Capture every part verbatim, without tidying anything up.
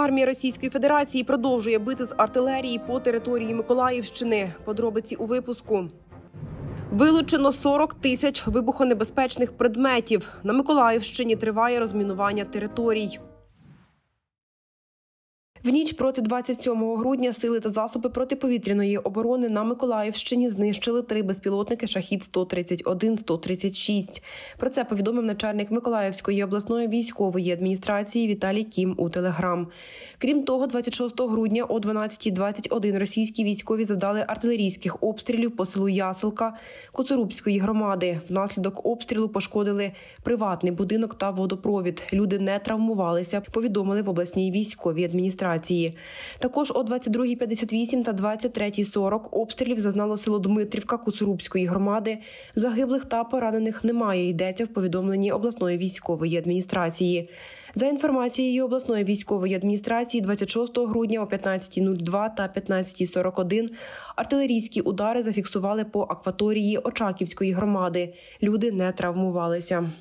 Армія Російської Федерації продовжує бити з артилерії по території Миколаївщини. Подробиці у випуску. Вилучено сорок тисяч вибухонебезпечних предметів. На Миколаївщині триває розмінування територій. В ніч проти двадцять сьомого грудня сили та засоби протиповітряної оборони на Миколаївщині знищили три безпілотники «Шахід сто тридцять один - сто тридцять шість». Про це повідомив начальник Миколаївської обласної військової адміністрації Віталій Кім у Телеграм. Крім того, двадцять шостого грудня о дванадцятій двадцять один російські військові завдали артилерійських обстрілів по селу Ясилка Коцурубської громади. Внаслідок обстрілу пошкодили приватний будинок та водопровід. Люди не травмувалися, повідомили в обласній військовій адміністрації. Також о двадцять другій п'ятдесят вісім та двадцять третій сорок обстрілів зазнало село Дмитрівка Коцурубської громади. Загиблих та поранених немає, йдеться в повідомленні обласної військової адміністрації. За інформацією обласної військової адміністрації, двадцять шостого грудня о п'ятнадцятій нуль два та п'ятнадцятій сорок один артилерійські удари зафіксували по акваторії Очаківської громади. Люди не травмувалися.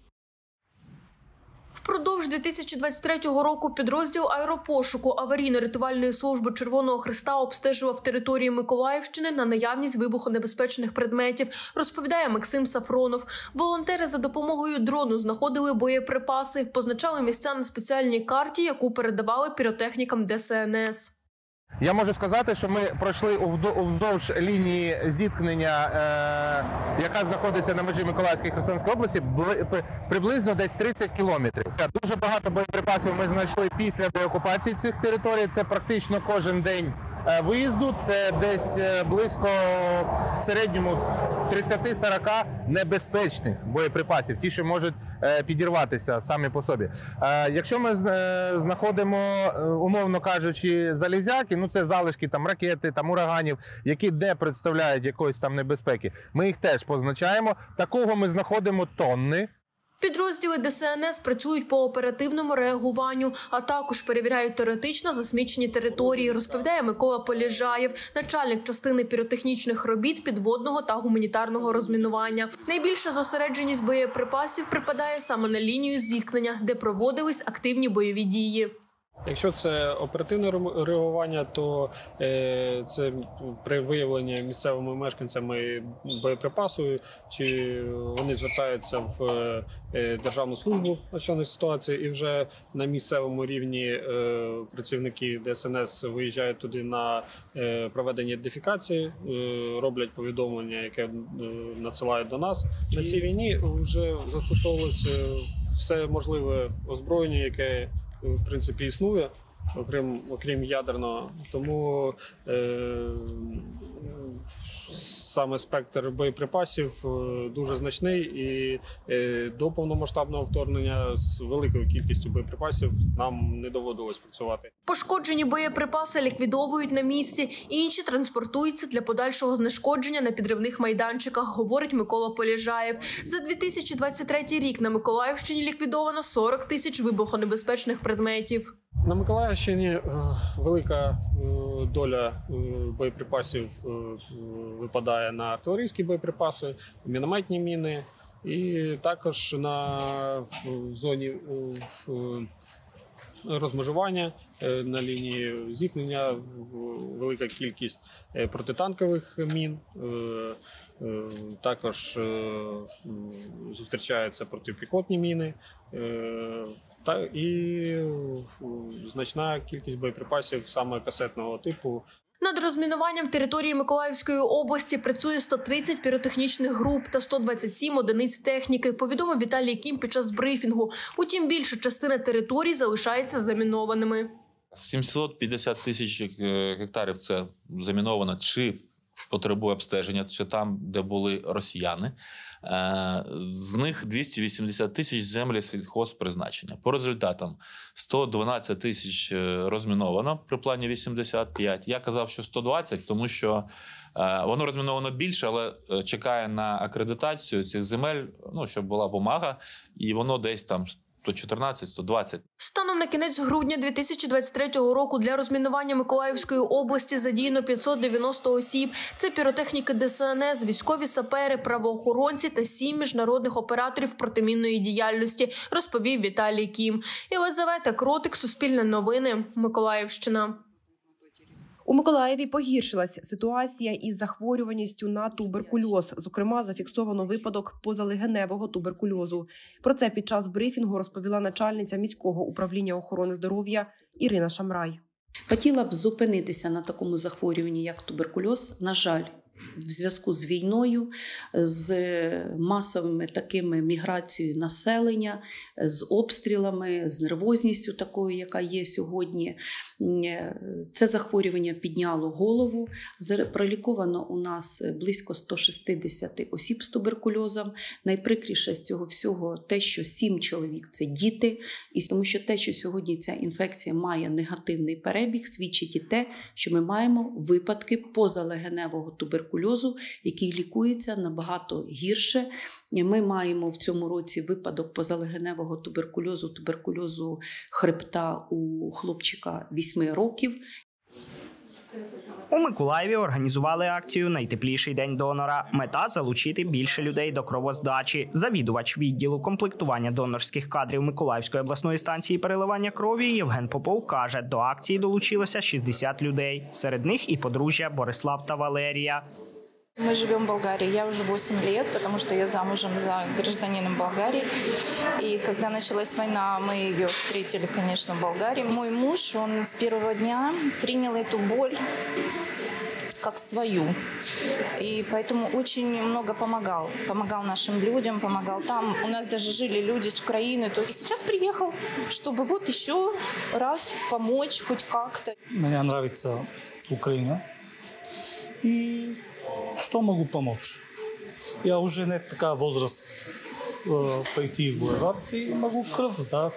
Впродовж дві тисячі двадцять третього року підрозділ аеропошуку аварійно-рятувальної служби Червоного Хреста обстежував території Миколаївщини на наявність вибухонебезпечних предметів, розповідає Максим Сафронов. Волонтери за допомогою дрону знаходили боєприпаси, позначали місця на спеціальній карті, яку передавали піротехнікам Де Се Ен Ес. Я можу сказати, що ми пройшли уздовж лінії зіткнення, е, яка знаходиться на межі Миколаївської і Херсонської області, приблизно десь тридцять кілометрів. Це дуже багато боєприпасів ми знайшли після деокупації цих територій. Це практично кожен день виїзду. Це десь близько в середньому тридцять-сорок небезпечних боєприпасів, ті, що можуть підірватися самі по собі. Якщо ми знаходимо, умовно кажучи, залізяки, ну це залишки там ракети, там ураганів, які не представляють якоїсь там небезпеки, ми їх теж позначаємо. Такого ми знаходимо тонни. Підрозділи Де Се Ен Ес працюють по оперативному реагуванню, а також перевіряють теоретично засмічені території, розповідає Микола Поліжаєв, начальник частини піротехнічних робіт, підводного та гуманітарного розмінування. Найбільша зосередженість боєприпасів припадає саме на лінію зіткнення, де проводились активні бойові дії. Якщо це оперативне реагування, то е, це при виявленні місцевими мешканцями боєприпасу, чи вони звертаються в е, Державну службу надзвичайних ситуацій, і вже на місцевому рівні е, працівники Де Се Ен Ес виїжджають туди на е, проведення ідентифікації, е, роблять повідомлення, яке е, надсилають до нас. На цій війні вже застосовувалося все можливе озброєння, яке в принципі існує, окрім, окрім ядерного. Тому е, саме спектр боєприпасів дуже значний, і е, до повномасштабного вторгнення з великою кількістю боєприпасів нам не доводилось працювати. Пошкоджені боєприпаси ліквідовують на місці, інші транспортуються для подальшого знешкодження на підривних майданчиках, говорить Микола Поліжаєв. За дві тисячі двадцять третій рік на Миколаївщині ліквідовано сорок тисяч вибухонебезпечних предметів. На Миколаївщині велика доля боєприпасів випадає на артилерійські боєприпаси, мінометні міни, і також на зоні розмежування на лінії зіткнення велика кількість протитанкових мін. Також зустрічаються протипіхотні міни та і значна кількість боєприпасів саме касетного типу. Над розмінуванням території Миколаївської області працює сто тридцять піротехнічних груп та сто двадцять сім одиниць техніки, повідомив Віталій Кім під час брифінгу. Утім, більша частина територій залишається замінованими. сімсот п'ятдесят тисяч гектарів це заміновано чи потребує обстеження, чи там, де були росіяни. З них двісті вісімдесят тисяч землі сільхозпризначення. По результатам сто дванадцять тисяч розміновано при плані вісімдесят п'ять. Я казав, що сто двадцять, тому що воно розміновано більше, але чекає на акредитацію цих земель, ну, щоб була бумага, і воно десь там сто чотирнадцять - сто двадцять. Станом на кінець грудня дві тисячі двадцять третього року для розмінування Миколаївської області задіяно п'ятсот дев'яносто осіб. Це піротехніки Де Се Ен Ес, військові сапери, правоохоронці та сім міжнародних операторів протимінної діяльності, розповів Віталій Кім. Єлизавета Кротик, Суспільне новини, Миколаївщина. У Миколаєві погіршилась ситуація із захворюваністю на туберкульоз. Зокрема, зафіксовано випадок позалегеневого туберкульозу. Про це під час брифінгу розповіла начальниця міського управління охорони здоров'я Ірина Шамрай. Хотіла б зупинитися на такому захворюванні, як туберкульоз. На жаль, в зв'язку з війною, з масовими такими міграцією населення, з обстрілами, з нервозністю такою, яка є сьогодні. Це захворювання підняло голову. Проліковано у нас близько сто шістдесят осіб з туберкульозом. Найприкріше з цього всього те, що сім чоловік – це діти. І тому що те, що сьогодні ця інфекція має негативний перебіг, свідчить і те, що ми маємо випадки позалегеневого туберкульозу, який лікується набагато гірше. Ми маємо в цьому році випадок позалегеневого туберкульозу, туберкульозу хребта у хлопчика вісьми років. У Миколаєві організували акцію «Найтепліший день донора». Мета – залучити більше людей до кровоздачі. Завідувач відділу комплектування донорських кадрів Миколаївської обласної станції переливання крові Євген Попов каже, до акції долучилося шістдесят людей. Серед них і подружжя Борислав та Валерія. Мы живем в Болгарии. Я уже восемь лет, потому что я замужем за гражданином Болгарии. И когда началась война, мы ее встретили, конечно, в Болгарии. Мой муж, он с первого дня принял эту боль как свою. И поэтому очень много помогал. Помогал нашим людям, помогал там. У нас даже жили люди с Украины. И сейчас приехал, чтобы вот еще раз помочь хоть как-то. Мне нравится Украина. И что могу помочь? Я уже не такая возраст э, пойти воевать и могу кровь сдать.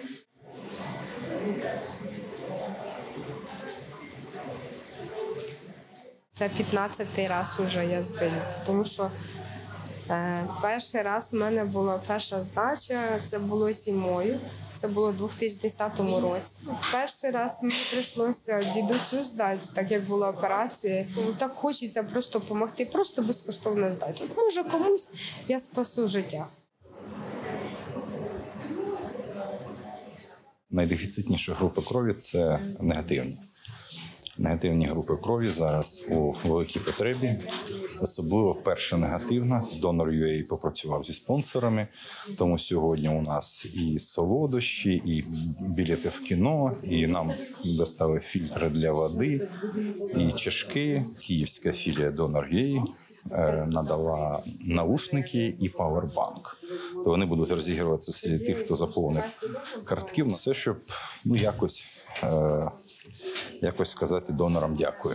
Це п'ятнадцятий раз уже я здаю, тому що е, перший раз у мене була перша здача, це було зимою, це було у дві тисячі десятому році. Перший раз мені прийшлося дідусю здати, так як була операція. Так хочеться просто допомогти, просто безкоштовно здати. От, може комусь я спасу життя. Найдефіцитніші групи крові – це негативні. Негативні групи крові зараз у великій потребі. Особливо перша негативна. Донор точка ю а попрацював зі спонсорами. Тому сьогодні у нас і солодощі, і білети в кіно, і нам доставили фільтри для води, і чашки. Київська філія Донор точка ю а надала наушники і павербанк. То вони будуть розігруватися серед тих, хто заповнив картки. Все, щоб ну, якось... Е- якось сказати донорам дякую.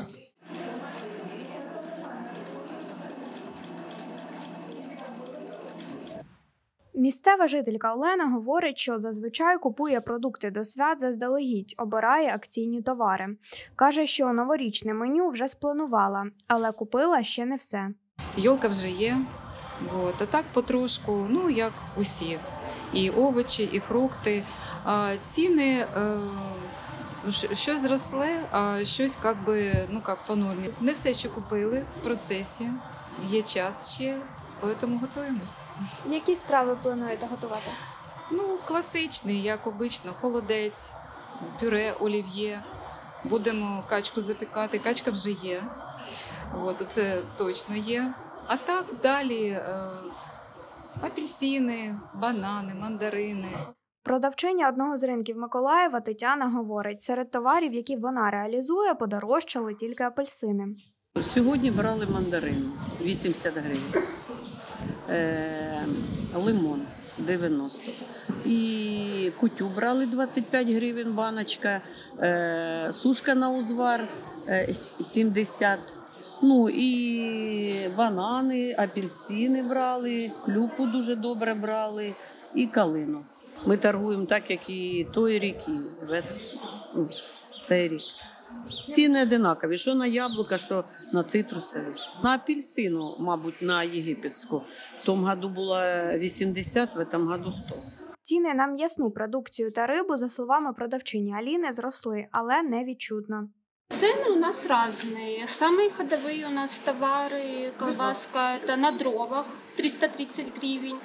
Місцева жителька Олена говорить, що зазвичай купує продукти до свят заздалегідь, обирає акційні товари. Каже, що новорічне меню вже спланувала, але купила ще не все. Йолка вже є, от, а так потрошку, ну як усі. І овочі, і фрукти. А ціни... Е- Щось зросли, а щось як би, ну, як по нормі. Не все ще купили в процесі, є час ще, тому готуємось. Які страви плануєте готувати? Ну, класичний, як обично, холодець, пюре, олів'є. Будемо качку запікати, качка вже є, от, це точно є. А так далі е- апельсини, банани, мандарини. Продавчиня одного з ринків Миколаєва Тетяна говорить, серед товарів, які вона реалізує, подорожчали тільки апельсини. Сьогодні брали мандарин вісімдесят гривень, е, лимон дев'яносто і кутю брали двадцять п'ять гривень баночка, е, сушка на узвар е, сімдесят. Ну і банани, апельсини брали, клюкву дуже добре брали і калину. Ми торгуємо так, як і той рік, і цей рік. Ціни одинакові, що на яблука, що на цитрусові. На апельсину, мабуть, на єгипетську. В тому году було вісімдесят, в цьому году сто. Ціни на м'ясну продукцію та рибу, за словами продавчині Аліни, зросли, але не відчутно. Цены у нас разные. Самые ходовые у нас товары, колбаска, это на дровах, триста тридцать гривен.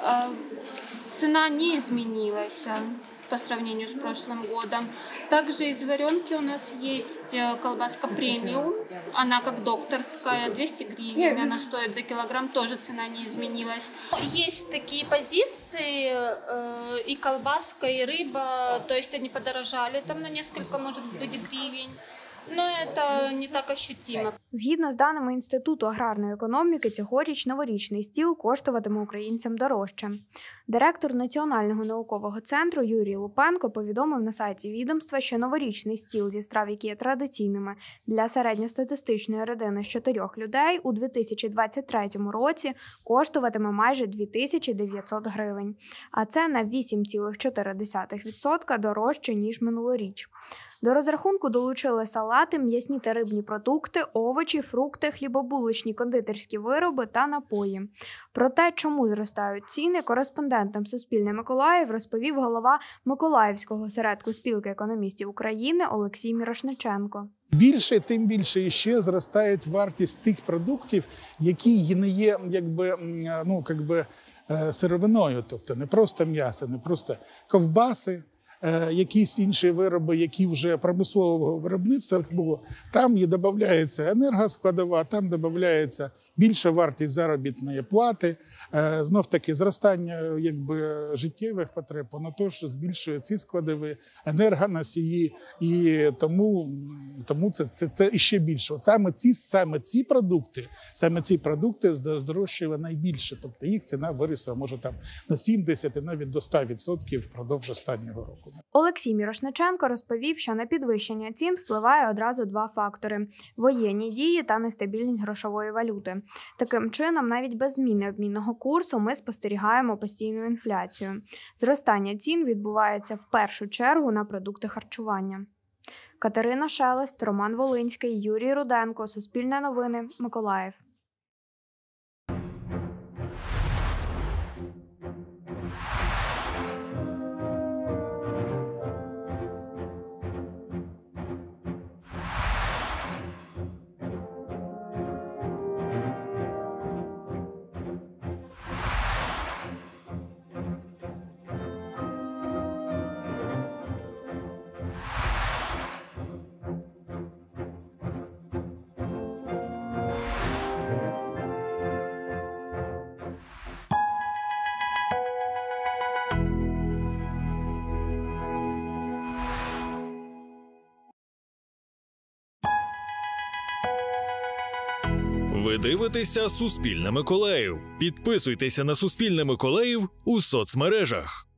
Цена не изменилась по сравнению с прошлым годом. Также из варенки у нас есть колбаска премиум, она как докторская, двести гривен, она стоит за килограмм, тоже цена не изменилась. Есть такие позиции, и колбаска, и рыба, то есть они подорожали там на несколько, может быть, гривен. Но это не так ощутимо. Згідно з даними Інституту аграрної економіки, цьогоріч новорічний стіл коштуватиме українцям дорожче. Директор Національного наукового центру Юрій Лупенко повідомив на сайті відомства, що новорічний стіл зі страв, які є традиційними для середньостатистичної родини з чотирьох людей, у дві тисячі двадцять третьому році коштуватиме майже дві тисячі дев'ятсот гривень. А це на вісім цілих чотири десятих відсотка дорожче, ніж минулоріч. До розрахунку долучили салати, м'ясні та рибні продукти, овочі, фрукти, хлібобулочні, кондитерські вироби та напої. Про те, чому зростають ціни, кореспондентам Суспільне Миколаїв розповів голова Миколаївського осередку спілки економістів України Олексій Мірошниченко. Більше, тим більше іще зростає вартість тих продуктів, які не є якби, ну, якби, сировиною, тобто не просто м'ясо, не просто ковбаси, якісь інші вироби, які вже промислового виробництва було, там і додається енергоскладова, там додається більша вартість заробітної плати, знов-таки зростання якби, життєвих потреб, воно теж збільшує ці складові, енергоносії, і тому, тому це, це, це іще більше. От саме, ці, саме ці продукти, саме ці продукти здорожчали найбільше, тобто їх ціна виросла, може там на сімдесят, навіть до ста відсотків впродовж останнього року. Олексій Мірошниченко розповів, що на підвищення цін впливає одразу два фактори – воєнні дії та нестабільність грошової валюти. Таким чином, навіть без зміни обмінного курсу ми спостерігаємо постійну інфляцію. Зростання цін відбувається в першу чергу на продукти харчування. Катерина Шелест, Роман Волинський, Юрій Руденко, Суспільне новини, Миколаїв. Ви дивитеся «Суспільне Миколаїв». Підписуйтеся на «Суспільне Миколаїв» у соцмережах.